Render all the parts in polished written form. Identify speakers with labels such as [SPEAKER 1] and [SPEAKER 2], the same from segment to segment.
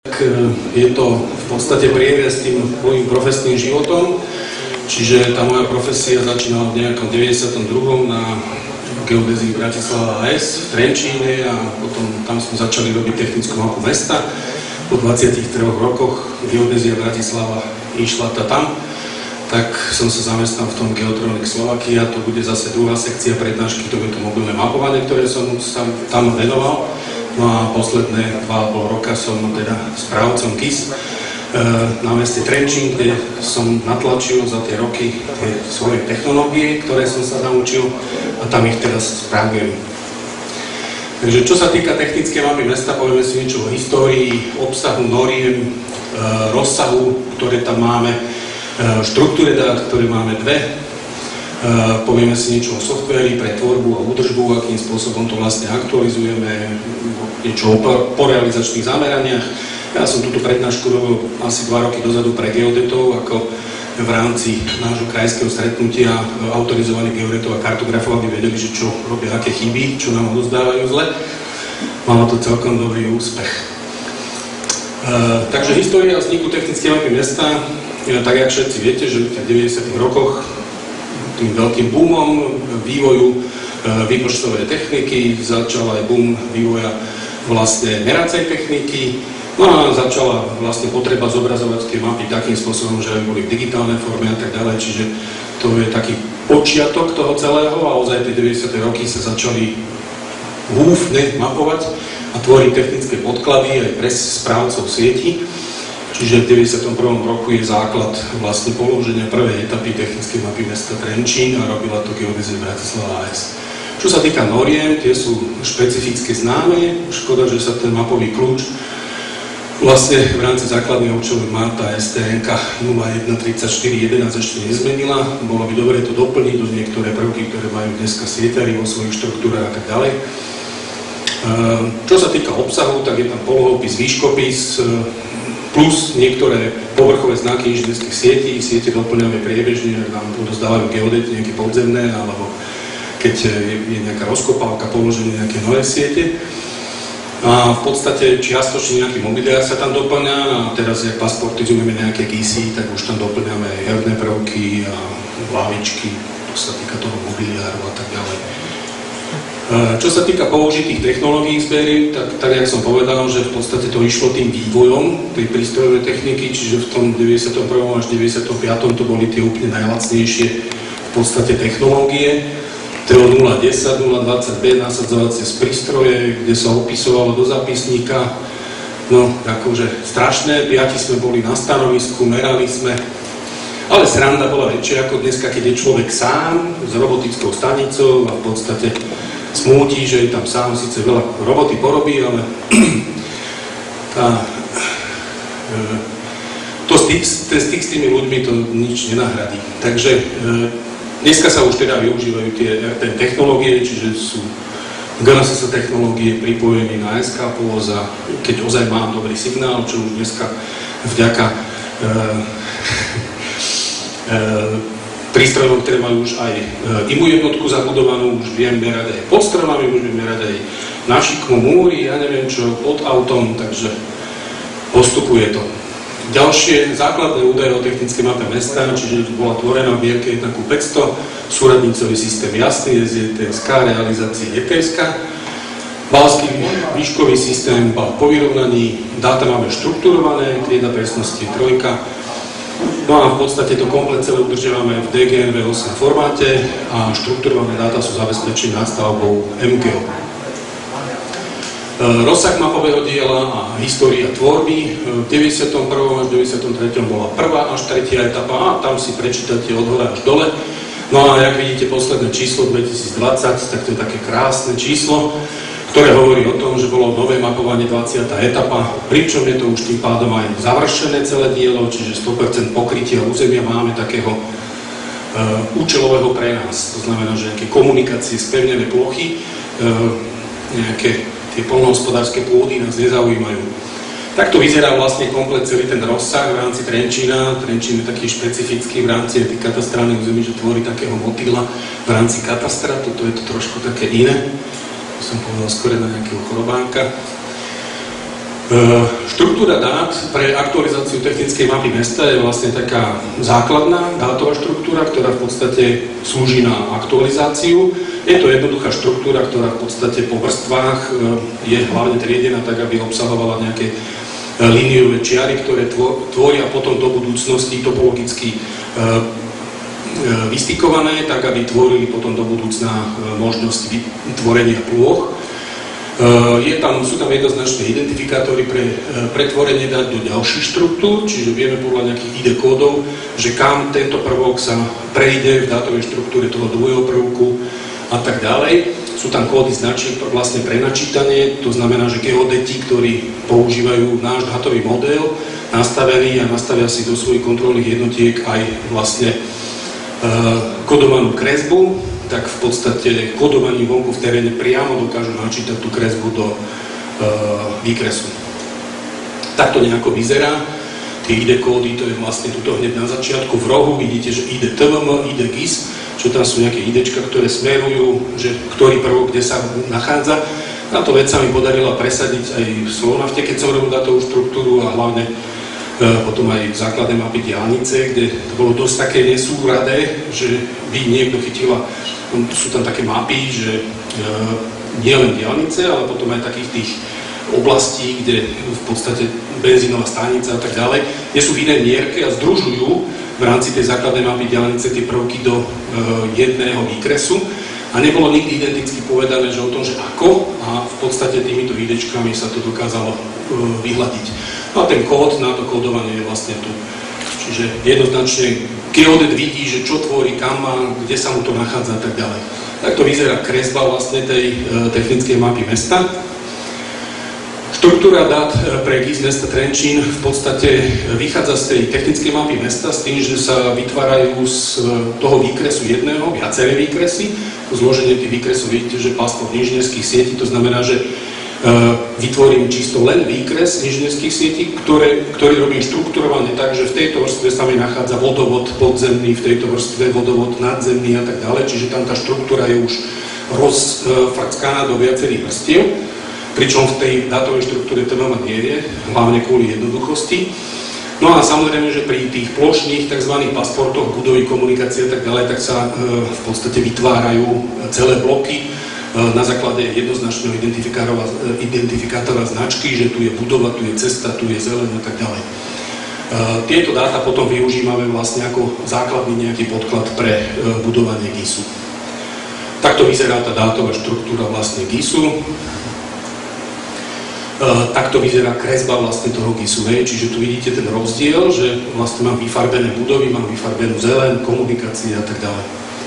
[SPEAKER 1] Je to v podstate prierez tým môjim profesným životom, čiže tá moja profesia začínala v nejakom 92. na geodézii Bratislava AS v Trenčíne a potom tam sme začali robiť technickú mapu mesta. Po 23 rokoch geodézia Bratislava išla tam, tak som sa zamestnal v tom Geotronic Slovakia, to bude zase druhá sekcia prednášky, to bude to mobilné mapovanie, ktoré som sa tam venoval. No a posledné 2,5 roka som teda správcom KIS na meste Trenčín, kde som natlačil za tie roky tie svoje technológie, ktoré som sa naučil a tam ich teraz spravujem. Takže čo sa týka technickej mapy mesta, povieme si niečo o histórii, obsahu noriem, rozsahu, ktoré tam máme, štruktúre dát, ktoré máme dve. Povieme si niečo o softvéri pre tvorbu a údržbu, akým spôsobom to vlastne aktualizujeme, niečo o realizačných zameraniach. Ja som túto prednášku robil asi 2 roky dozadu pre geodetov, ako v rámci nášho krajského stretnutia autorizovaní geodetov a kartografov, aby vedeli, že čo robia, aké chyby, čo nám odozdávajú zle. Malo to celkom dobrý úspech. Takže história vzniku technickej mapy mesta, tak jak všetci viete, že v tých 90. rokoch tým veľkým boomom vývoju výpočtovej techniky začal aj boom vývoja vlastne meracej techniky. No a začala vlastne potreba zobrazovať tie mapy takým spôsobom, že boli v digitálnej forme a tak ďalej, čiže to je taký počiatok toho celého a ozaj tie 90. roky sa začali húfne mapovať a tvoriť technické podklady aj pre správcov sieti. Čiže v 91. roku je základ vlastne položenia prvej etapy technickej mapy mesta Trenčín a robila to geodézia Bratislava AS. Čo sa týka noriem, tie sú špecificky známe, škoda, že sa ten mapový kľúč vlastne v rámci základného účelu má tá STNK 013411 ešte nezmenila. Bolo by dobre to doplniť do niektoré prvky, ktoré majú dneska sieťari vo svojich štruktúrach a tak ďalej. Čo sa týka obsahu, tak je tam polohovopis, výškopis, plus niektoré povrchové znaky inžinierských sietí. Siete doplňame priebežne, nám odozdávajú geodeti nejaké podzemné, alebo keď je nejaká rozkopávka, položenie nejaké nové siete. A v podstate čiastočne nejaký mobiliár sa tam doplňa a teraz, jak pasportizujeme nejaké GISy, tak už tam doplňame aj herné prvky a lavičky, to sa týka toho mobiliáru a tak ďalej. Čo sa týka použitých technológií zbery, tak jak som povedal, že v podstate to išlo tým vývojom tej prístrojovej techniky, čiže v tom 91. až 95. to boli tie úplne najlacnejšie v podstate technológie. TO 010, 020B, nasadzovacie z prístroje, kde sa opisovalo do zápisníka. No, akože strašné, 5 sme boli na stanovisku, merali sme, ale sranda bola väčšia ako dneska, keď je človek sám s robotickou stanicou a v podstate smúti, že je tam sám, síce veľa roboty porobí, ale styk s tými ľuďmi to nič nenahradí. Takže dneska sa už teda využívajú tie technológie, čiže sú GNSS technológie pripojení na SK pôvoz a keď ozaj mám dobrý signál, čo už dneska vďaka prístrojom, ktoré majú už aj IMU jednotku zabudovanú, už viem merať aj pod stromami, už viem merať aj na šikmu, múry, ja neviem čo, pod autom, takže postupuje to. Ďalšie základné údaje o technickej mape mesta, čiže bola tvorená v mierke 1:500, súradnicový systém jasný, SJTSK, realizácie ETSK, balský výškový systém bal po vyrovnaní, dáta máme štrukturované, trieda presnosti je 3, no a v podstate to komplet celé udržiavame v DGNV8 formáte a štrukturované dáta sú zabezpečené nástavbou MGO. Rozsah mapového diela a história tvorby. V 91. až 93. bola prvá až tretia etapa a tam si prečítate od hora až dole. No a jak vidíte posledné číslo 2020, tak to je také krásne číslo, ktoré hovorí o tom, že bolo nové mapovanie 20. etapa, pričom je to už tým pádom aj završené celé dielo, čiže 100% pokrytia územia máme takého účelového pre nás. To znamená, že nejaké komunikácie, spevnené plochy, nejaké tie poľnohospodárske pôdy nás nezaujímajú. Takto vyzerá vlastne komplet celý ten rozsah v rámci Trenčína. Trenčín je taký špecifický v rámci katastrálnych území, že tvorí takého motýla v rámci katastra. Toto je to trošku také iné. Som povedal skôr na nejakého chorobánka. Štruktúra dát pre aktualizáciu technickej mapy mesta je vlastne taká základná dátová štruktúra, ktorá v podstate slúži na aktualizáciu. Je to jednoduchá štruktúra, ktorá v podstate po vrstvách je hlavne triedená tak, aby obsahovala nejaké líniové čiary, ktoré tvoria potom do budúcnosti topologicky vystikované, tak aby tvorili potom do budúcna možnosť vytvorenia plôch. Sú tam jednoznačné identifikátory pre pretvorenie dát do ďalších štruktúr, čiže vieme podľa nejakých ID kódov, že kam tento prvok sa prejde v dátovej štruktúre toho druhého prvku a tak ďalej. Sú tam kódy značiek vlastne pre načítanie, to znamená, že geodeti, ktorí používajú náš dátový model, nastavený a nastavia si do svojich kontrolných jednotiek aj vlastne kodovanú kresbu, tak v podstate kodovaním vonku v teréne priamo dokážu načítať tú kresbu do výkresu. Takto nejako vyzerá. Tie ID kódy, to je vlastne tuto hneď na začiatku v rohu, vidíte, že ID TVM, ID GIS, čo tam sú nejaké IDčka, ktoré smerujú, že ktorý prvok kde sa nachádza. Táto vec sa mi podarila presadiť aj v Slovnafte, keď som robil dátovú štruktúru a hlavne potom aj v základnej mapy diaľnice, kde to bolo dosť také nesúradé, že by niekto chytila, sú tam také mapy, že nie len diaľnice, ale potom aj takých tých oblastí, kde v podstate benzínová stanica a tak ďalej, kde sú v inej mierke a združujú v rámci tej základnej mapy diaľnice tie prvky do jedného výkresu a nebolo nikdy identicky povedané, že o tom, že ako a v podstate týmito idečkami sa to dokázalo vyhľadiť. No a ten kód na to kódovanie je vlastne tu. Čiže jednoznačne geodet vidí, že čo tvorí, kam má, kde sa mu to nachádza a tak ďalej. Takto vyzerá kresba vlastne tej technickej mapy mesta. Štruktúra dát pre GIS mesta Trenčín v podstate vychádza z tej technickej mapy mesta s tým, že sa vytvárajú z toho výkresu jedného viaceré výkresy. To zloženie tých výkresov vidíte, že pásmo inžinierských sietí, to znamená, že vytvorím čisto len výkres inžinierských sietí, ktorý robím štrukturovane tak, že v tejto vrstve sa mi nachádza vodovod podzemný, v tejto vrstve vodovod nadzemný a tak ďalej, čiže tam tá štruktúra je už rozfackaná do viacerých vrstiev, pričom v tej dátovej štruktúre to veľmi nie je, hlavne kvôli jednoduchosti. No a samozrejme, že pri tých plošných tzv. Pasportoch, budovy, komunikácie a tak ďalej, tak sa v podstate vytvárajú celé bloky na základe jednoznačného identifikátora značky, že tu je budova, tu je cesta, tu je zeleň a tak ďalej. Tieto dáta potom využívame vlastne ako základný nejaký podklad pre budovanie GISu. Takto vyzerá tá dátová štruktúra vlastne GISu. Takto vyzerá kresba vlastne toho GISu, čiže tu vidíte ten rozdiel, že vlastne mám vyfarbené budovy, mám vyfarbenú zeleň, komunikácie a tak ďalej.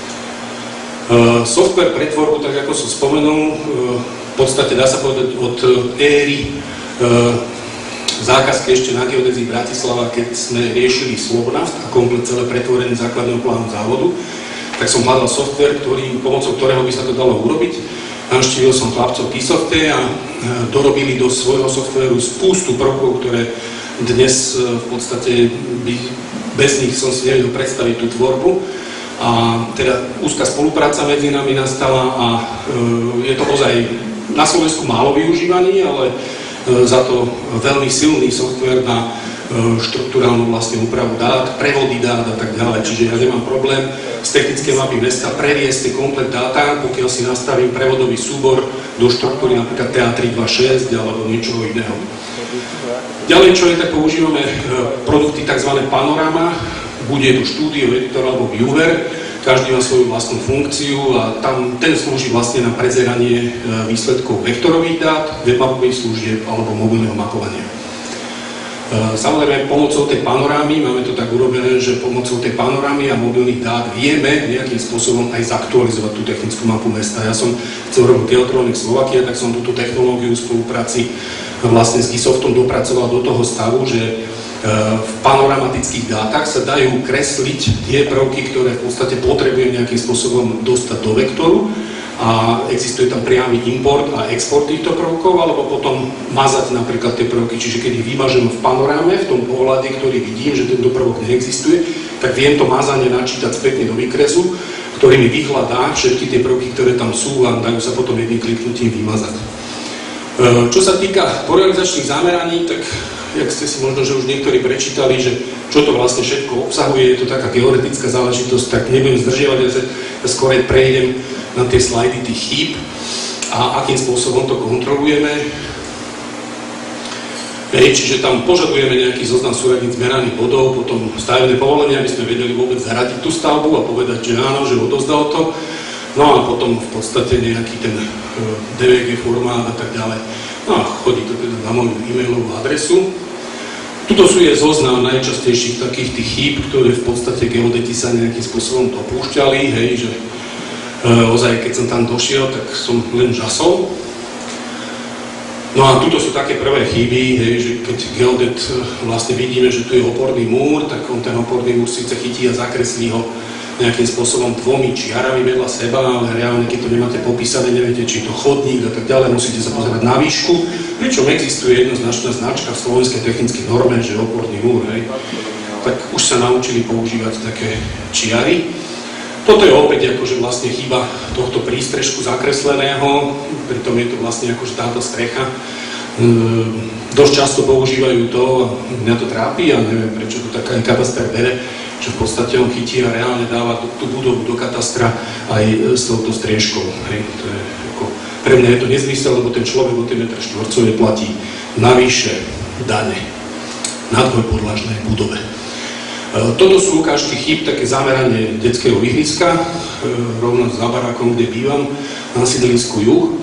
[SPEAKER 1] Software pre tvorbu, tak ako som spomenul, v podstate dá sa povedať od éry zákazky ešte na geodézii Bratislava, keď sme riešili Slovnaft a komplet celé pretvorenie základného plánu závodu, tak som hľadal software, pomocou ktorého by sa to dalo urobiť. Navštívil som chlapcov T-Softe a dorobili do svojho softvéru spústu prvkov, ktoré dnes v podstate bez nich som si nevedel predstaviť tú tvorbu. A teda úzka spolupráca medzi nami nastala a je to ozaj na Slovensku málo využívaný, ale za to veľmi silný software na štruktúrálnu vlastne úpravu dát, prevody dát a tak ďalej. Čiže ja nemám problém z technickej mapy mesta previesť tie komplet dáta, pokiaľ si nastavím prevodový súbor do štruktúry napríklad TA326 alebo niečoho iného. Ďalej, čo je, tak používame produkty tzv. Panorama. Bude to štúdio, editor alebo viewer, každý má svoju vlastnú funkciu a ten slúži vlastne na prezeranie výsledkov vektorových dát, webmapových služieb alebo mobilného mapovania. Samozrejme, pomocou tej panorámy, máme to tak urobené, že pomocou tej panorámy a mobilných dát vieme nejakým spôsobom aj zaktualizovať tú technickú mapu mesta. Ja som chcel robiť Geotronic Slovakia, tak som túto technológiu v spolupráci vlastne s GISoftom dopracoval do toho stavu, že v panoramatických dátach sa dajú kresliť tie prvky, ktoré v podstate potrebujem nejakým spôsobom dostať do vektoru a existuje tam priamy import a export týchto prvkov, alebo potom mazať napríklad tie prvky, čiže keď ich vymažem v panoráme, v tom pohľade, ktorý vidím, že tento prvok neexistuje, tak viem to mazanie načítať spätne do výkresu, ktorý mi vyhľadá všetky tie prvky, ktoré tam sú a dajú sa potom jedným kliknutím vymazať. Čo sa týka porializačných zameraní, tak jak ste si možno, že už niektorí prečítali, že čo to vlastne všetko obsahuje, je to taká georetická záležitosť, tak nebudem zdržiavať, ja skôr prejdem na tie slajdy tých chýb a akým spôsobom to kontrolujeme. Čiže tam požadujeme nejaký zoznam súradníc meraných bodov, potom stavebné povolenie, aby sme vedeli vôbec zaradiť tú stavbu a povedať, že áno, že odovzdal to. No a potom v podstate nejaký ten DVG formát a tak ďalej. No a chodí to teda na moju e-mailovú adresu. Tuto sú je zoznam najčastejších takých tých chýb, ktoré v podstate geodeti sa nejakým spôsobom dopúšťali, hej, že ozaj keď som tam došiel, tak som len žasol. No a tuto sú také prvé chyby, hej, že keď geodet vlastne vidíme, že tu je oporný múr, tak on ten oporný múr síce chytí a zakreslí ho nejakým spôsobom dvomi čiarami vedľa seba, ale reálne, keď to nemáte popísané, neviete, či je to chodník a tak ďalej, musíte sa pozerať na výšku, pričom existuje jednoznačná značka v slovenskej technickej norme, že oporný múr, hej. Tak už sa naučili používať také čiary. Toto je opäť akože vlastne chyba tohto prístrežku zakresleného, pritom je to vlastne akože táto strecha. Dosť často používajú to, a mňa to trápi, a neviem prečo to taká kataster bere, že v podstate on chytí a reálne dáva tú budovu do katastra aj s touto striežkou. Hej, to je ako, pre mňa je to nezmysel, lebo ten človek o tie metre štvorcové platí navyše dane na dvojpodlažnej budove. Toto sú ukážky chýb, také zameranie detského ihriska, rovno za barákom, kde bývam, na sídlisku Juh,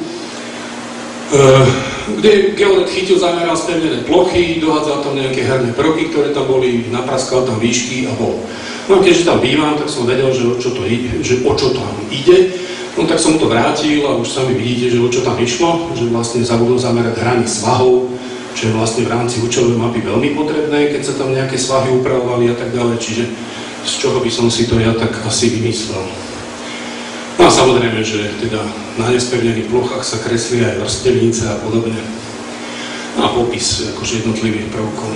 [SPEAKER 1] kde geodet chytil, zameral spevnené plochy, dohádzal tam nejaké herné prvky, ktoré tam boli, napraskal tam výšky a bol. No a keďže tam bývam, tak som vedel, že o čo tam ide, no tak som to vrátil a už sami vidíte, že o čo tam išlo, že vlastne zabudol zamerať hrany svahov, čo je vlastne v rámci účelovej mapy veľmi potrebné, keď sa tam nejaké svahy upravovali a tak ďalej, čiže z čoho by som si to ja tak asi vymyslel. No a samozrejme, že teda na nespevnených plochách sa kreslí aj vrstevnice a podobne. No a popis akože jednotlivých prvkov.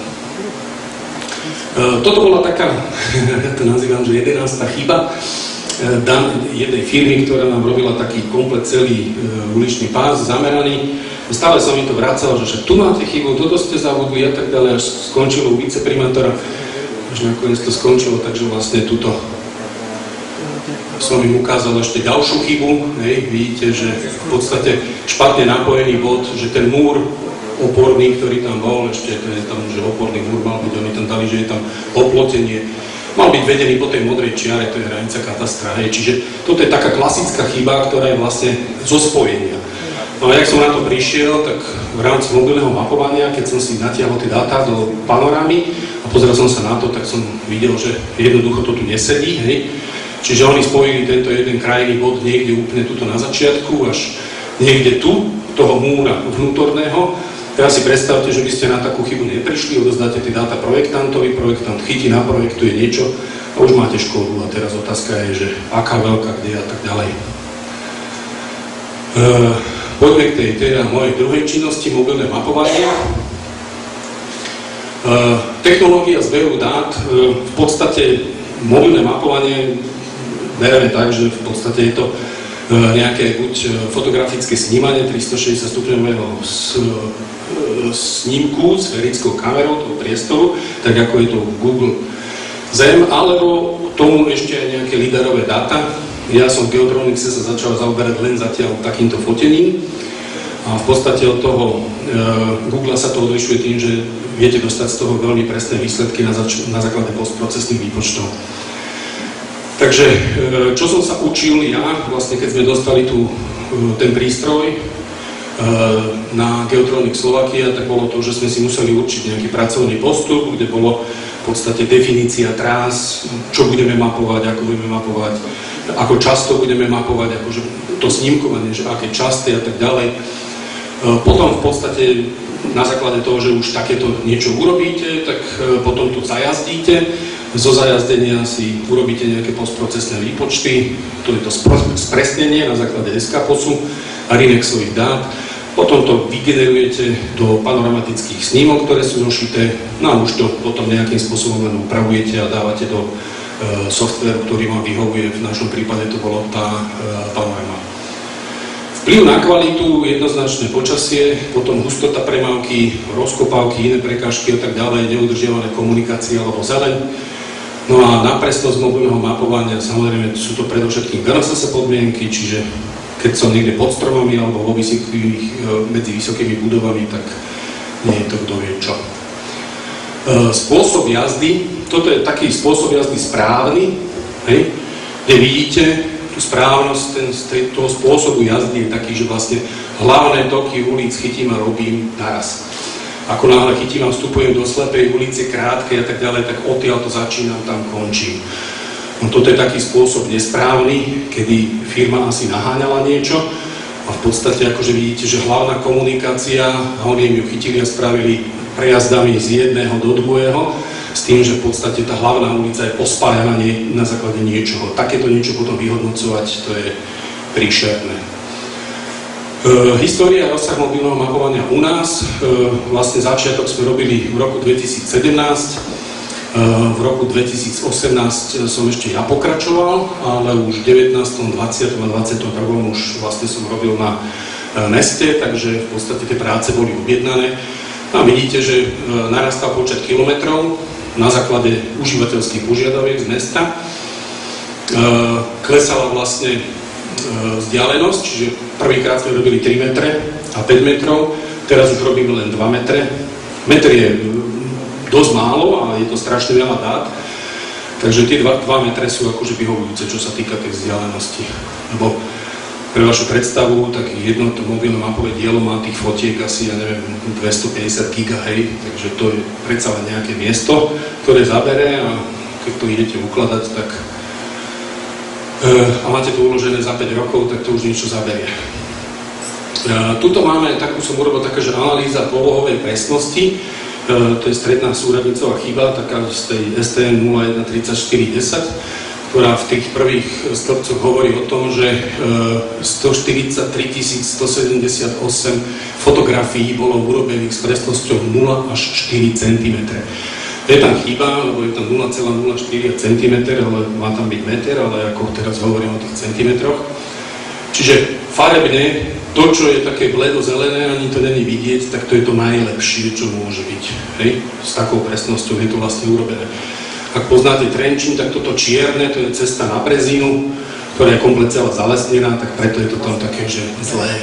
[SPEAKER 1] Toto bola taká, ja to nazývam, že 11. chyba jednej firmy, ktorá nám robila taký komplet celý uličný pás zameraný. Stále som mi to vracal, že tu máte chybu, toto ste zabudli a tak ďalej, až skončilo u viceprimátora, až nakoniec to skončilo, takže vlastne tuto som im ukázal ešte ďalšiu chybu, hej, vidíte, že v podstate špatne napojený bod, že ten múr oporný, ktorý tam bol, ešte to je tam, že oporný múr mal byť, oni tam dali, že je tam oplotenie, mal byť vedený po tej modrej čiare, to je hranica katastra, hej, čiže toto je taká klasická chyba, ktorá je vlastne zo spojenia. No a jak som na to prišiel, tak v rámci mobilného mapovania, keď som si natiahol tie dáta do panorámy a pozrel som sa na to, tak som videl, že jednoducho to tu nesedí, hej. Čiže oni spojili tento jeden krajný bod niekde úplne tuto na začiatku, až niekde tu, toho múra vnútorného. Teraz si predstavte, že by ste na takú chybu neprišli, odozdáte tie dáta projektantovi, projektant chytí, naprojektuje niečo a už máte škodu. A teraz otázka je, že aká veľká, kde a tak ďalej. Poďme k tej teda mojej druhej činnosti, mobilné mapovanie. Technológia zberu dát, v podstate mobilné mapovanie bereme tak, že v podstate je to nejaké buď fotografické snímanie 360 stupňového snímku sférickou kamerou toho priestoru, tak ako je to v Google Zem, alebo tomu ešte aj nejaké lidarové dáta. Ja som v Geotronixe sa začal zaoberať len zatiaľ takýmto fotením a v podstate od toho Google sa to odlišuje tým, že viete dostať z toho veľmi presné výsledky na základe postprocesných výpočtov. Takže čo som sa učil ja, vlastne keď sme dostali ten prístroj na Geotronic Slovakia, tak bolo to, že sme si museli určiť nejaký pracovný postup, kde bolo v podstate definícia trás, čo budeme mapovať, ako budeme mapovať, ako často budeme mapovať, akože to snímkovanie, že aké časté a tak ďalej. Potom v podstate na základe toho, že už takéto niečo urobíte, tak potom tu zajazdíte. Zo zajazdenia si urobíte nejaké postprocesné výpočty, to je to spresnenie na základe SKPOSu a Rinexových dát. Potom to vygenerujete do panoramatických snímok, ktoré sú zošité, no a už to potom nejakým spôsobom len upravujete a dávate do softvéru, ktorý vám vyhovuje. V našom prípade to bolo tá panorama. V Vplyv na kvalitu, jednoznačné počasie, potom hustota premávky, rozkopávky, iné prekážky a tak ďalej, neudržiavané komunikácie alebo zeleň. No a na presnosť mobilného mapovania, samozrejme sú to predovšetkým GNSS podmienky, čiže keď som niekde pod stromami alebo medzi vysokými budovami, tak nie je to kto vie čo. Spôsob jazdy, toto je taký spôsob jazdy správny, hej, kde vidíte tú správnosť toho spôsobu jazdy je taký, že vlastne hlavné toky ulic chytím a robím naraz. Ako náhle chytím a vstupujem do slepej ulice, krátkej a tak ďalej, tak odtiaľ to začínam, tam končím. No toto je taký spôsob nesprávny, kedy firma asi naháňala niečo a v podstate akože vidíte, že hlavná komunikácia, a oni ju chytili a spravili prejazdami z jedného do druhého, s tým, že v podstate tá hlavná ulica je pospájana na základe niečoho. Takéto niečo potom vyhodnocovať, to je príšerné. História a rozsah mobilného mapovania u nás, vlastne začiatok sme robili v roku 2017, v roku 2018 som ešte ja pokračoval, ale už v 19., 20. a 21. už vlastne som robil na meste, takže v podstate tie práce boli objednané. A vidíte, že narastal počet kilometrov na základe užívateľských požiadaviek z mesta. Klesala vlastne vzdialenosť, čiže prvýkrát sme robili 3 metre a 5 metrov, teraz už robíme len 2 metre. Metr je dosť málo a je to strašne veľa dát, takže tie 2 metre sú akože vyhovujúce, čo sa týka tej vzdialenosti. Lebo pre vašu predstavu, tak jedno to mobilné mapové dielo má tých fotiek asi, ja neviem, 250 giga, hej, takže to je predsa len nejaké miesto, ktoré zabere a keď to idete ukladať, tak a máte to uložené za 5 rokov, tak to už niečo zaberie. Tuto máme, takú som urobil taká, že analýza polohovej presnosti, to je stredná súradnicová chyba, taká z tej STN 013410, ktorá v tých prvých stĺpcoch hovorí o tom, že 143 178 fotografií bolo urobených s presnosťou 0 až 4 cm. Je tam chyba, lebo je tam 0,04 cm, ale má tam byť meter, ale ako teraz hovorím o tých centimetroch. Čiže farebne, to, čo je také bledo-zelené, ani to není vidieť, tak to je to najlepšie, čo môže byť. Hej? S takou presnosťou je to vlastne urobené. Ak poznáte Trenčín, tak toto čierne, to je cesta na Brezinu, ktorá je komplet celá zalesnená, tak preto je to tam také, že zlé.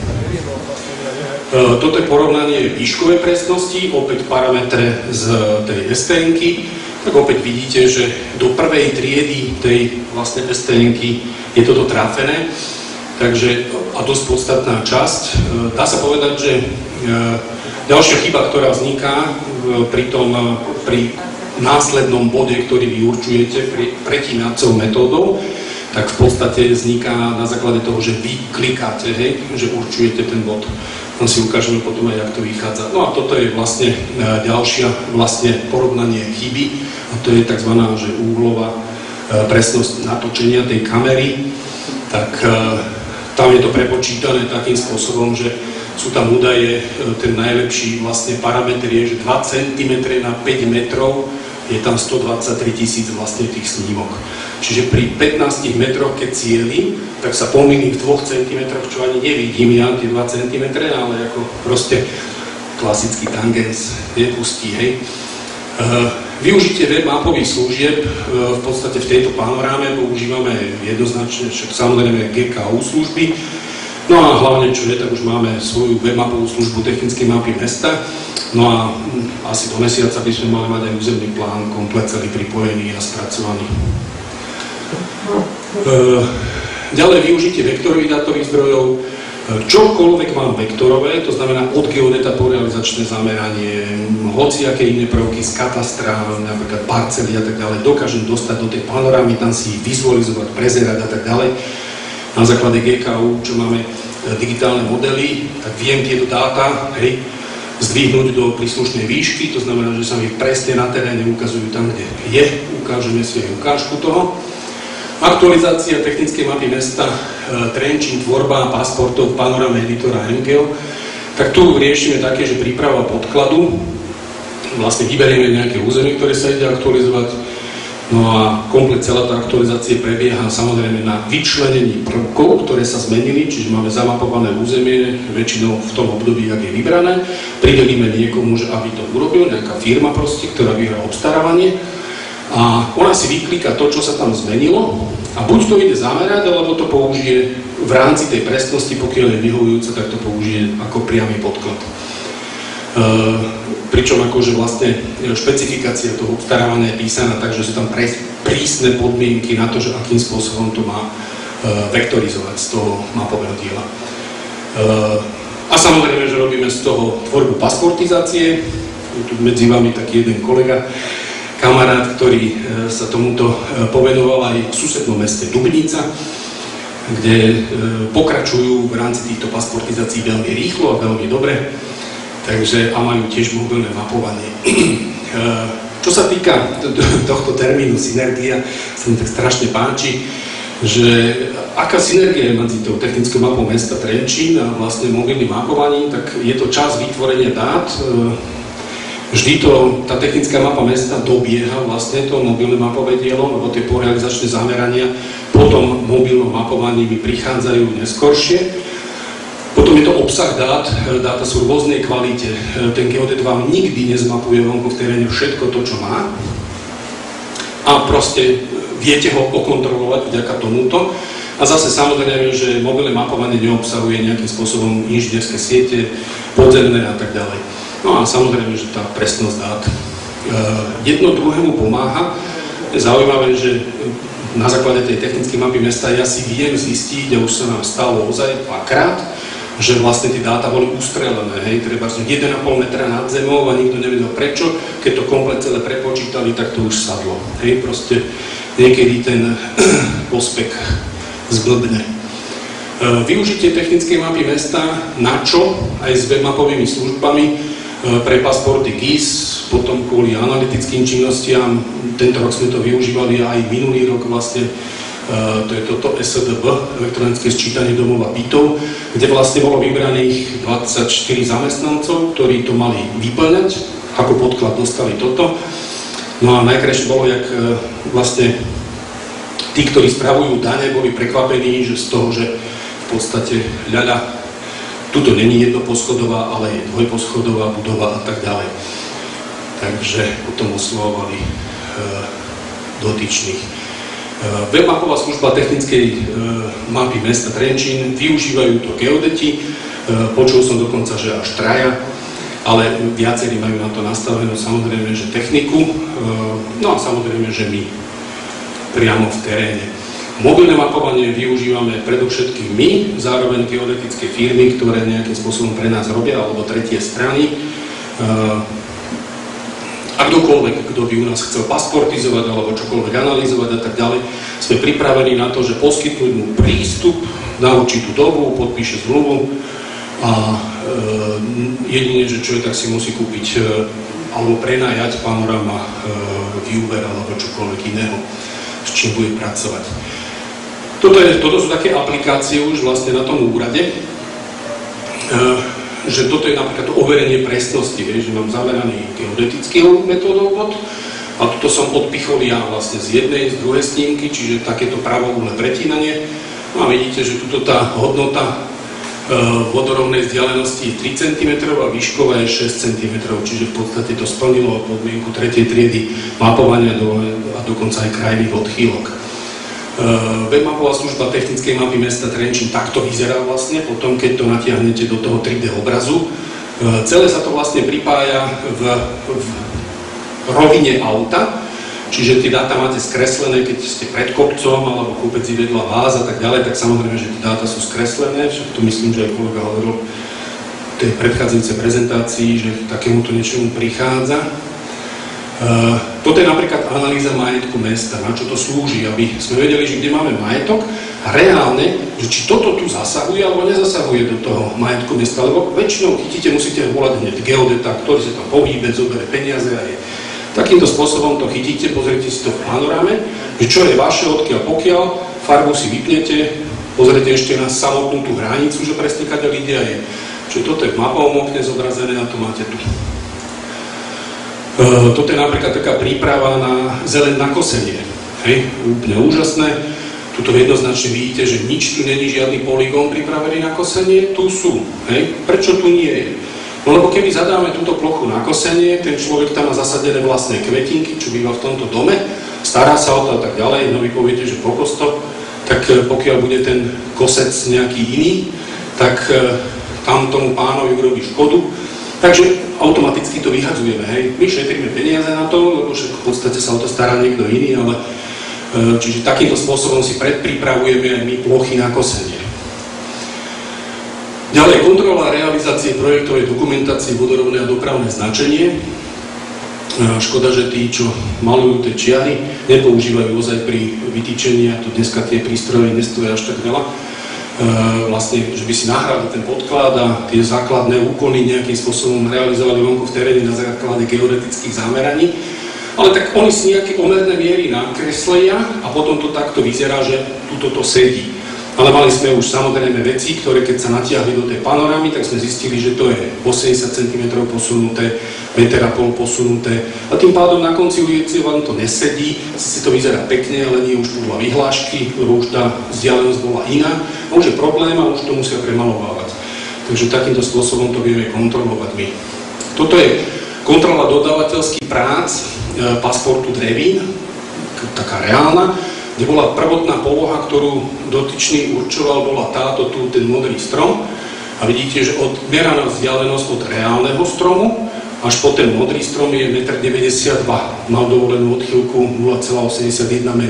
[SPEAKER 1] Toto je porovnanie výškovej presnosti, opäť parametre z tej STN-ky, tak opäť vidíte, že do prvej triedy tej vlastne STN-ky je toto trafené, takže a dosť podstatná časť. Dá sa povedať, že ďalšia chyba, ktorá vzniká pri následnom bode, ktorý vy určujete pretímacou metódou, tak v podstate vzniká na základe toho, že vy klikáte, hej, že určujete ten bod. Tam si ukážeme potom aj, jak to vychádza. No a toto je vlastne ďalšia vlastne porovnanie chyby, a to je tzv. Že úhlová presnosť natočenia tej kamery. Tak tam je to prepočítané takým spôsobom, že sú tam údaje, ten najlepší vlastne parameter je, že 2 cm na 5 metrov je tam 123 000 vlastne tých snímok. Čiže pri 15 metroch, keď cieľim, tak sa pomýlim v 2 cm, čo ani nevidím ja, tie 2 cm, ale ako proste klasický tangens nepustí, hej. Využitie web mapových služieb v podstate v tejto panoráme používame jednoznačne, však samozrejme GKU služby. No a hlavne, čo je, tak už máme svoju webmapovú službu technické mapy mesta. No a asi do mesiaca by sme mali mať aj územný plán, komplet celý pripojený a spracovaný. Ďalej využitie vektorových dátových zdrojov. Čokoľvek mám vektorové, to znamená od geodeta po realizačné zameranie, hociaké iné prvky z katastra, napríklad parcely a tak ďalej, dokážem dostať do tej panorámy, tam si ich vizualizovať, prezerať a tak ďalej. Na základe GKU, čo máme digitálne modely, tak viem tieto dáta, hej, zdvihnúť do príslušnej výšky, to znamená, že sa mi presne na teréne ukazujú tam, kde je, ukážeme si aj ukážku toho. Aktualizácia technickej mapy mesta, Trenčín, tvorba pasportov, panoráme editora MGeo, tak tu riešime také, že príprava podkladu, vlastne vyberieme nejaké územie, ktoré sa ide aktualizovať, No a komplet celá tá aktualizácia prebieha samozrejme na vyčlenení prvkov, ktoré sa zmenili, čiže máme zamapované územie, väčšinou v tom období, ak je vybrané. Pridelíme niekomu, že aby to urobil, nejaká firma proste, ktorá vyhrá obstarávanie. A ona si vyklika to, čo sa tam zmenilo a buď to ide zamerať, alebo to použije v rámci tej presnosti, pokiaľ je vyhovujúca, tak to použije ako priamy podklad. Pričom akože vlastne špecifikácia toho obstarávania je písaná tak, že sú tam prísne podmienky na to, že akým spôsobom to má vektorizovať z toho mapového diela. A samozrejme, že robíme z toho tvorbu pasportizácie. Je tu medzi vami taký jeden kolega, kamarát, ktorý sa tomuto povenoval aj v susednom meste Dubnica, kde pokračujú v rámci týchto pasportizácií veľmi rýchlo a veľmi dobre. Takže, a majú tiež mobilné mapovanie. Čo sa týka tohto termínu synergia, sa mi tak strašne páči, že aká synergia je medzi tou technickou mapou mesta Trenčín a vlastne mobilným mapovaním, tak je to čas vytvorenia dát. Vždy tá technická mapa mesta dobieha vlastne to mobilné mapové dielo, lebo tie porealizačné zamerania po tom mobilnom mapovaní mi prichádzajú neskoršie. Potom je to obsah dát, dáta sú v rôznej kvalite. Ten geodet vám nikdy nezmapuje vonku v teréne všetko to, čo má. A proste viete ho okontrolovať vďaka tomuto. A zase samozrejme, že mobilné mapovanie neobsahuje nejakým spôsobom inžinierské siete, podzemné a tak ďalej. No a samozrejme, že tá presnosť dát jedno druhému pomáha. Je zaujímavé, že na základe tej technickej mapy mesta ja si viem zistiť, a už sa nám stalo ozaj dvakrát, že vlastne tie dáta boli ustrelené, hej, treba 1,5 metra nad zemou a nikto nevedel prečo, keď to komplet celé prepočítali, tak to už sadlo, hej, proste niekedy ten ospek zblbne. Využitie technickej mapy mesta, na čo, aj s webmapovými službami, pre pasporty GIS, potom kvôli analytickým činnostiam, tento rok sme to využívali aj minulý rok vlastne, to je toto SDB, elektronické sčítanie domov a bytov, kde vlastne bolo vybraných 24 zamestnancov, ktorí to mali vyplňať, ako podklad dostali toto. No a najkrajšie bolo, jak vlastne tí, ktorí spravujú dane, boli prekvapení, že z toho, že v podstate ľaľa, tuto není jednoposchodová, ale je dvojposchodová budova a tak ďalej. Takže potom oslovovali dotyčných. Webmapová služba technickej mapy mesta Trenčín, využívajú to geodeti, počul som dokonca, že až 3, ale viacerí majú na to nastavenú samozrejme, že techniku, no a samozrejme, že my priamo v teréne. Mobilné mapovanie využívame predovšetkým my, zároveň geodetické firmy, ktoré nejakým spôsobom pre nás robia, alebo tretie strany. A kdokoľvek, kto by u nás chcel pasportizovať alebo čokoľvek analyzovať a tak ďalej, sme pripravení na to, že poskytnúť mu prístup na určitú dobu, podpíše zmluvu a jedine, že človek tak si musí kúpiť alebo prenajať Panorama, Viewer alebo čokoľvek iného, s čím bude pracovať. Toto sú také aplikácie už vlastne na tom úrade, že toto je napríklad to overenie presnosti, že mám zameraný geodetický metódou bod a toto som odpichol ja vlastne z jednej, z druhej snímky, čiže takéto pravouhlé pretínanie. No a vidíte, že tuto tá hodnota vodorovnej vzdialenosti je 3 cm a výšková je 6 cm, čiže v podstate to splnilo podmienku 3. triedy mapovania a dokonca aj krajných odchýlok. Webmapová služba technickej mapy mesta Trenčín takto vyzerá vlastne, potom keď to natiahnete do toho 3D obrazu. Celé sa to vlastne pripája v rovine auta, čiže tie dáta máte skreslené, keď ste pred kopcom alebo kopec je vedľa vás a tak ďalej, tak samozrejme, že tie dáta sú skreslené, však to myslím, že aj kolega hovoril v tej predchádzajúcej prezentácii, že k takémuto niečomu prichádza. Toto je napríklad analýza majetku mesta, na čo to slúži, aby sme vedeli, že kde máme majetok a reálne, že či toto tu zasahuje alebo nezasahuje do toho majetku mesta, lebo väčšinou chytíte, musíte volať hneď geodeta, ktorý sa tam pohýbe, zoberie peniaze a je. Takýmto spôsobom to chytíte, pozrite si to v panorame, že čo je vaše, odkiaľ pokiaľ, farbu si vypnete, pozrite ešte na samotnú tú hranicu, že presne kadeľ ide a je. Čiže toto je v mapovom okne zobrazené a to máte tu. Toto je napríklad taká príprava na zeleň na kosenie. Hej, úplne úžasné. Tuto jednoznačne vidíte, že nič tu není žiadny polygón pripravený na kosenie. Tu sú. Hej. Prečo tu nie je? No lebo keby zadáme túto plochu na kosenie, ten človek tam má zasadené vlastné kvetinky, čo býva v tomto dome, stará sa o to a tak ďalej, no vy poviete, že pokosto, tak pokiaľ bude ten kosec nejaký iný, tak tam tomu pánovi urobí škodu. Takže automaticky to vyhadzujeme, hej. My šetríme peniaze na to, lebo v podstate sa o to stará niekto iný, ale čiže takýmto spôsobom si predpripravujeme aj my plochy na kosenie. Ďalej, kontrola realizácie projektovej dokumentácie, vodorovné a dopravné značenie. Škoda, že tí, čo malujú tie čiary, nepoužívajú ozaj pri vytýčení, a tu dneska tie prístroje nestoja až tak veľa. Vlastne, že by si nahrali ten podklad a tie základné úkony nejakým spôsobom realizovali vonku v teréne na základe geodetických zameraní. Ale tak oni si nejaké omerné miery nakreslia a potom to takto vyzerá, že tuto to sedí. Ale mali sme už samozrejme veci, ktoré keď sa natiahli do tej panorámy, tak sme zistili, že to je 80 cm posunuté, 1,5 m posunuté. A tým pádom na konci ulici vám to nesedí, si to vyzerá pekne, ale nie už podľa vyhlášky, lebo už tá vzdialenosť bola iná. A už je problém a už to musia premalovávať. Takže takýmto spôsobom to vieme kontrolovať my. Toto je kontrola dodávateľských prác pasportu drevín, taká reálna, kde bola prvotná poloha, ktorú dotyčný určoval, bola táto tu, ten modrý strom. A vidíte, že meraná vzdialenosť od reálneho stromu až po ten modrý strom je 1,92 m. Mal dovolenú odchýlku 0,81 m.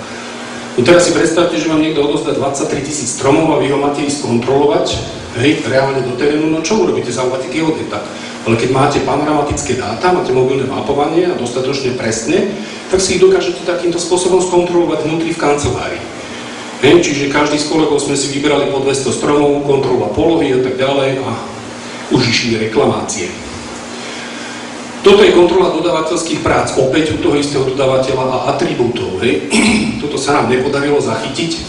[SPEAKER 1] No teraz si predstavte, že vám niekto odozdá 23 000 stromov a vy ho máte ísť kontrolovať, hej, reálne do terénu, no čo urobíte? Zavoláte geodeta. Ale keď máte panoramatické dáta, máte mobilné mapovanie a dostatočne presne, tak si ich dokážete takýmto spôsobom skontrolovať vnútri v kancelárii. Čiže každý z kolegov sme si vybrali po 200 stromov, kontrola polohy a tak ďalej a už išli reklamácie. Toto je kontrola dodávateľských prác, opäť u toho istého dodávateľa a atribútov. Toto sa nám nepodarilo zachytiť,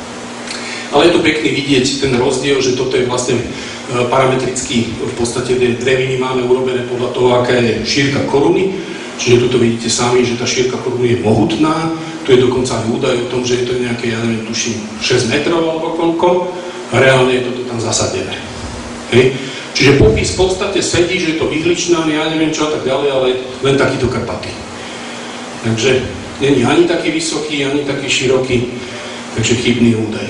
[SPEAKER 1] ale je to pekný vidieť ten rozdiel, že toto je vlastne parametricky, v podstate dreviny máme urobené podľa toho, aká je šírka koruny. Čiže tuto vidíte sami, že tá šírka koruny je mohutná. Tu je dokonca aj údaj o tom, že je to nejaké, ja neviem, tuším, 6 metrov alebo koľko. A reálne je toto tam zasadené. Hej. Čiže popis v podstate sedí, že je to vyhličná, ja neviem čo a tak ďalej, ale len takýto krpatý. Takže není ani taký vysoký, ani taký široký, takže chybný údaj.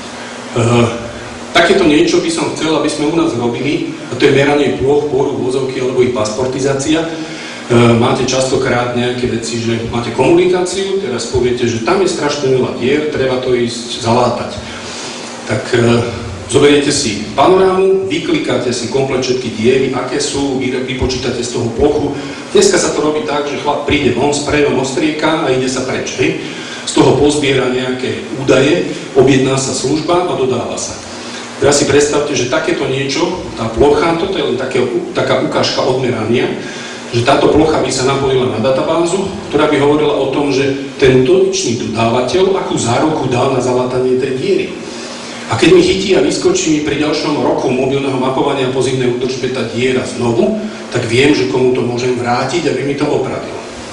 [SPEAKER 1] Takéto niečo by som chcel, aby sme u nás robili, a to je meranie plôch, pôru, vozovky alebo ich pasportizácia. Máte častokrát nejaké veci, že máte komunikáciu, teraz poviete, že tam je strašne veľa dier, treba to ísť zalátať. Tak zoberiete si panorámu, vyklikáte si komplet všetky diery, aké sú, vypočítate z toho plochu. Dneska sa to robí tak, že chlap príde von s prejom ostrieka a ide sa preč. Hej? Z toho pozbiera nejaké údaje, objedná sa služba a dodáva sa. Teraz si predstavte, že takéto niečo, tá plocha, toto je len taká ukážka odmerania, že táto plocha by sa napojila na databázu, ktorá by hovorila o tom, že ten dotyčný dodávateľ akú záruku dal na zalátanie tej diery. A keď mi chytí a vyskočí mi pri ďalšom roku mobilného mapovania pozemnej údržbe tá diera znovu, tak viem, že komu to môžem vrátiť, aby mi to opravil.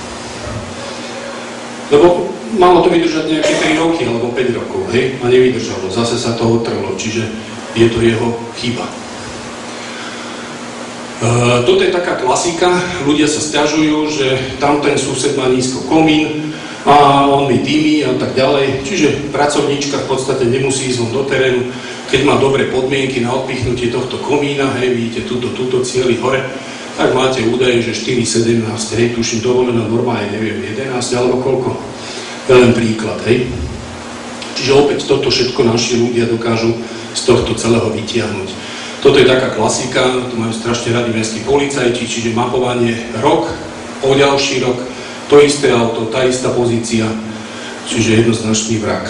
[SPEAKER 1] Lebo malo to vydržať nejaké 3 roky alebo 5 rokov, hej? A nevydržalo, zase sa to otrlo, čiže je to jeho chyba. Toto je taká klasika, ľudia sa sťažujú, že tam ten sused má nízko komín a on mi dymí a tak ďalej. Čiže pracovníčka v podstate nemusí ísť do terénu, keď má dobré podmienky na odpichnutie tohto komína, hej, vidíte túto cieli hore, tak máte údaje, že 4,17, hej, tuším dovolená norma je, neviem, 11 alebo koľko. To je len príklad, hej. Čiže opäť toto všetko naši ľudia dokážu z tohto celého vytiahnuť. Toto je taká klasika, tu majú strašne radi mestskí policajti, čiže mapovanie rok, o ďalší rok, to isté auto, tá istá pozícia, čiže jednoznačný vrak.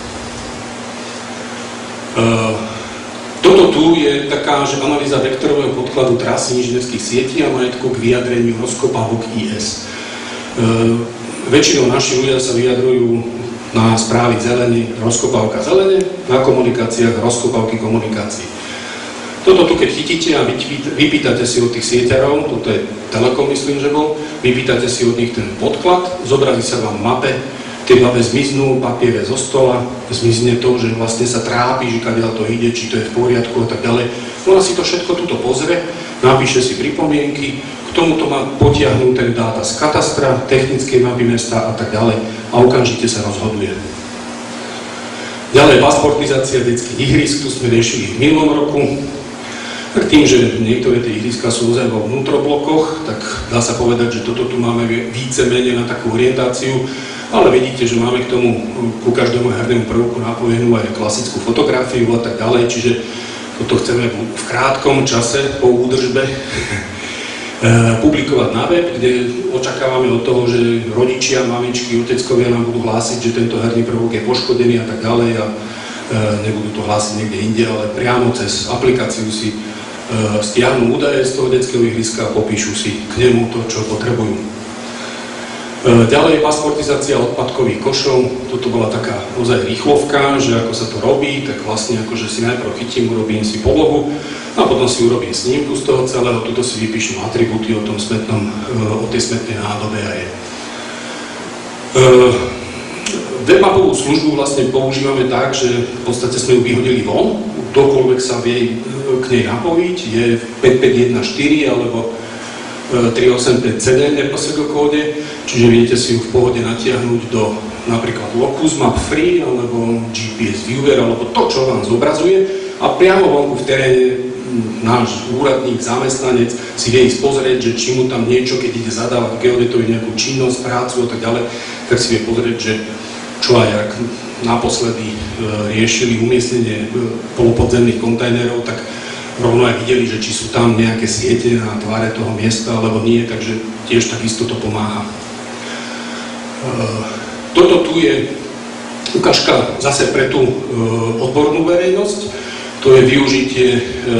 [SPEAKER 1] Toto tu je taká, že analýza vektorového podkladu trasy inžinierských sietí a majetku k vyjadreniu rozkopávok IS. Väčšinou naši ľudia sa vyjadrujú na správy zelene, rozkopávka zelene, na komunikáciách rozkopávky komunikácií. Toto tu keď chytíte a vypýtate si od tých sieťarov, toto je Telekom, myslím, že bol, vypýtate si od nich ten podklad, zobrazí sa vám mape, tie mape zmiznú, papiere zo stola, zmizne to, že vlastne sa trápi, že kadiaľ to ide, či to je v poriadku a tak ďalej. Ona si to všetko tuto pozrie, napíše si pripomienky, k tomuto má potiahnuté dáta z katastra, technickej mapy mesta a tak ďalej a okamžite sa rozhoduje. Ďalej pasportizácia detských ihrisk, tu sme riešili v minulom roku. Tak tým, že niektoré tie ihriska sú ozaj vo vnútroblokoch, tak dá sa povedať, že toto tu máme více menej na takú orientáciu, ale vidíte, že máme k tomu ku každému hernému prvku napojenú aj klasickú fotografiu a tak ďalej, čiže toto chceme v krátkom čase po údržbe publikovať na web, kde očakávame od toho, že rodičia, mamičky, oteckovia nám budú hlásiť, že tento herný prvok je poškodený a tak ďalej a nebudú to hlásiť niekde inde, ale priamo cez aplikáciu si stiahnu údaje z toho detského ihriska a popíšu si k nemu to, čo potrebujú. Ďalej pasportizácia odpadkových košov, toto bola taká ozaj rýchlovka, že ako sa to robí, tak vlastne akože si najprv chytím, urobím si polohu a potom si urobím snímku z toho celého, tuto si vypíšem atribúty o tom smetnom, o tej smetnej nádobe a je. Webmapovú službu vlastne používame tak, že v podstate sme ju vyhodili von, kdokoľvek sa vie k nej napojiť, je v 5514 alebo 385CD neposledl kóde, čiže viete si ju v pohode natiahnuť do napríklad Locus Map Free alebo GPS Viewer alebo to, čo vám zobrazuje a priamo vonku v teréne náš úradník, zamestnanec si vie ísť pozrieť, že či mu tam niečo, keď ide zadávať geodetovi nejakú činnosť, prácu a tak ďalej, tak si vie pozrieť, že čo aj ak naposledy riešili umiestnenie polopodzemných kontajnerov, tak rovno aj videli, že či sú tam nejaké siete na tváre toho miesta alebo nie, takže tiež takisto to pomáha. Toto tu je ukážka zase pre tú odbornú verejnosť, to je využitie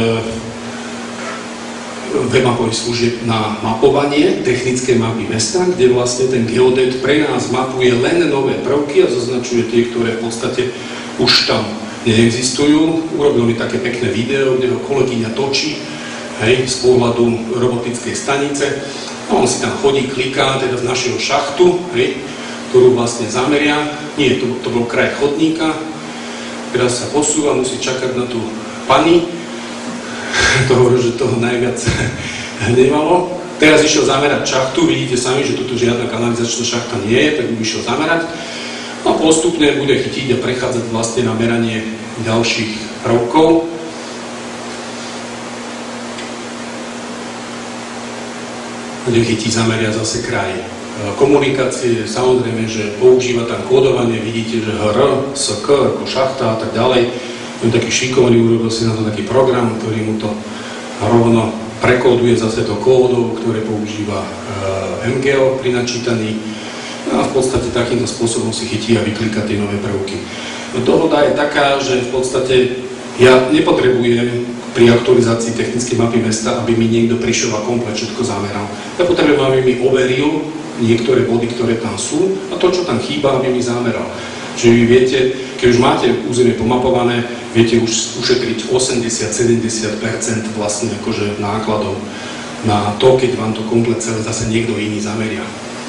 [SPEAKER 1] webmapových služieb na mapovanie technické mapy mesta, kde vlastne ten geodet pre nás mapuje len nové prvky a zaznačuje tie, ktoré v podstate už tam neexistujú. Urobil mi také pekné video, kde ho kolegyňa točí, hej, z pohľadu robotickej stanice. A on si tam chodí, kliká teda z našeho šachtu, hej, ktorú vlastne zameria. Nie, to bol kraj chodníka. Teraz sa posúva, musí čakať na tú pani. To hovorí, že toho najviac hnevalo. Teraz išiel zamerať šachtu, vidíte sami, že tu žiadna kanalizačná šachta nie je, tak by išiel zamerať. A postupne bude chytiť a prechádzať vlastne na meranie ďalších prvkov. Bude chytiť, zameria zase kraj komunikácie. Samozrejme, že používa tam kódovanie, vidíte, že HR, SK, ako šachta a tak ďalej. On taký šikovný, urobil si na to taký program, ktorý mu to rovno prekóduje zase do kódov, ktoré používa MGO pri načítaní. A v podstate takýmto spôsobom si chytí a vyklika tie nové prvky. Dohoda je taká, že v podstate ja nepotrebujem pri aktualizácii technickej mapy mesta, aby mi niekto prišiel a komplet všetko zameral. Ja potrebujem, aby mi overil niektoré body, ktoré tam sú a to, čo tam chýba, aby mi zameral. Čiže vy viete, keď už máte územie pomapované, viete už ušetriť 80-70% vlastne akože nákladov na to, keď vám to komplet celé zase niekto iný zameria.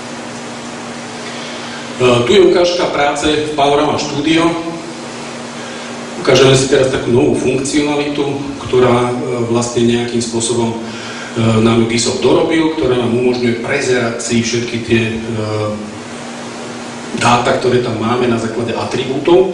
[SPEAKER 1] Tu je ukážka práce v Panorama Studio. Ukážeme si teraz takú novú funkcionalitu, ktorá vlastne nejakým spôsobom nám GISOP dorobil, ktorá nám umožňuje prezerať si všetky tie dáta, ktoré tam máme na základe atribútov.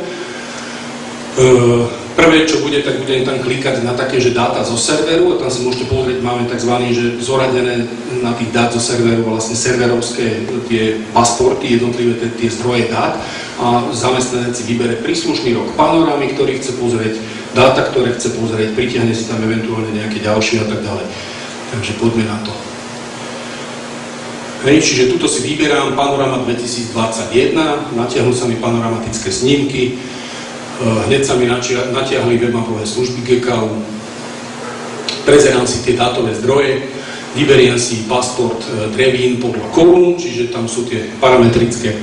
[SPEAKER 1] Prvé, čo bude, tak budem tam klikať na také, že dáta zo serveru a tam si môžete pozrieť, máme tzv. Že zoradené na tých dát zo serveru vlastne serverovské tie pasporty, jednotlivé tie zdroje dát a zamestnanec si vybere príslušný rok panorámy, ktorý chce pozrieť, dáta, ktoré chce pozrieť, pritiahne si tam eventuálne nejaké ďalšie a tak ďalej. Takže poďme na to. Hej, čiže tuto si vyberám Panorama 2021, natiahnu sa mi panoramatické snímky, hneď sa mi natiahli webmapové služby GKU, prezerám si tie dátové zdroje, vyberiem si pasport Drevín podľa korún, čiže tam sú tie parametrické,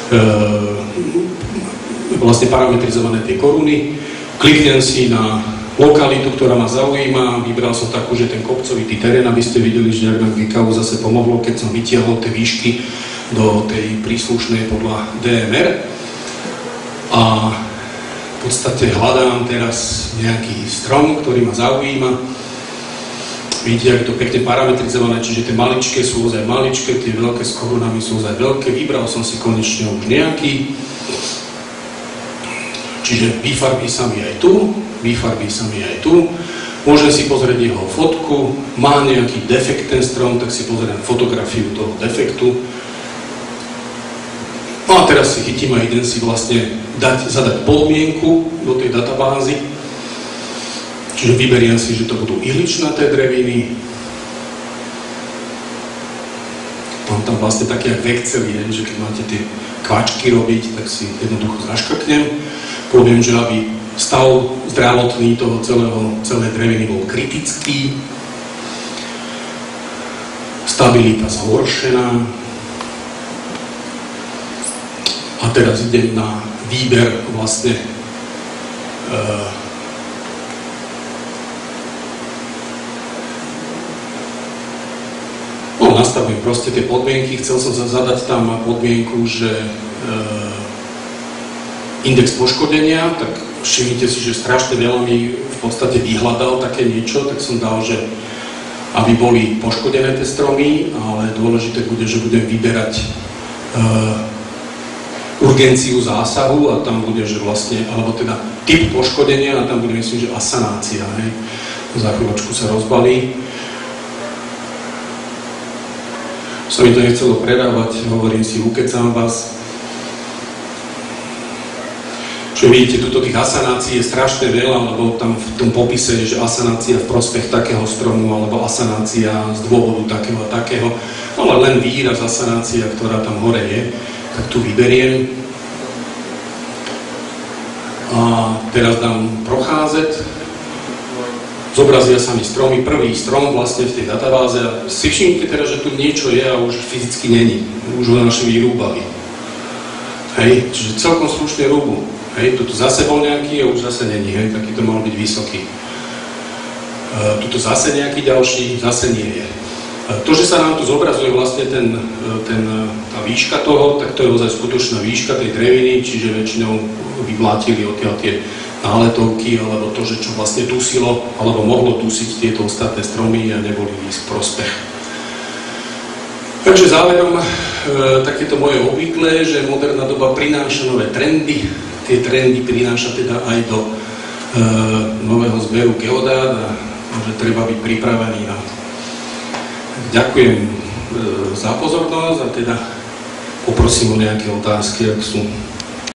[SPEAKER 1] vlastne parametrizované tie koruny, kliknem si na lokalitu, ktorá ma zaujíma. Vybral som takú, že ten kopcovitý terén, aby ste videli, že ak nám GKU zase pomohlo, keď som vytiahol tie výšky do tej príslušnej podľa DMR. A v podstate hľadám teraz nejaký strom, ktorý ma zaujíma. Vidíte, ako je to pekne parametrizované, čiže tie maličké sú ozaj maličké, tie veľké s korunami sú ozaj veľké. Vybral som si konečne už nejaký. Čiže vyfarbí sa mi aj tu, vyfarbí sa mi aj tu. Môžem si pozrieť jeho fotku, má nejaký defekt ten strom, tak si pozriem fotografiu toho defektu. No a teraz si chytím a idem si vlastne zadať podmienku do tej databázy. Čiže vyberiem si, že to budú ihličnaté dreviny. Mám tam vlastne také jak v Exceli, že keď máte tie kvačky robiť, tak si jednoducho zaškrknem. Poviem, že aby stav zdravotný toho celé dreviny bol kritický. Stabilita zhoršená. A teraz idem na výber vlastne nastavujem proste tie podmienky. Chcel som zadať tam podmienku, že index poškodenia, tak všimnite si, že strašne veľa mi v podstate vyhľadal také niečo, tak som dal, že aby boli poškodené tie stromy, ale dôležité bude, že budem vyberať urgenciu zásahu a tam bude, že vlastne, alebo teda typ poškodenia a tam bude, myslím, že asanácia, hej. Za chvíľočku sa rozbalí. Sa mi to nechcelo predávať, hovorím si, ukecám vás. Čiže vidíte, tuto tých asanácií je strašne veľa, lebo tam v tom popise je, že asanácia v prospech takého stromu, alebo asanácia z dôvodu takého a takého. Ale len výraz asanácia, ktorá tam hore je, tak tu vyberiem. A teraz dám procházet. Zobrazia sa mi stromy, prvý strom vlastne v tej databáze a si všimnite teraz, že tu niečo je a už fyzicky není. Už ho naši vyrúbali. Hej, čiže celkom slušne rúbu. Hej, tuto zase bol nejaký a už zase není, hej, taký to mal byť vysoký. Tuto zase nejaký ďalší, zase nie je. To, že sa nám tu zobrazuje vlastne tá výška toho, tak to je ozaj skutočná výška tej dreviny, čiže väčšinou vyblátili odtiaľ tie náletovky, alebo to, že čo vlastne dusilo, alebo mohlo dusiť tieto ostatné stromy a neboli v ich prospech. Takže záverom, takéto moje obvyklé, že moderná doba prináša nové trendy. Tie trendy prináša teda aj do nového zberu geodát a že treba byť pripravený na. Ďakujem za pozornosť a teda poprosím o nejaké otázky, ak sú.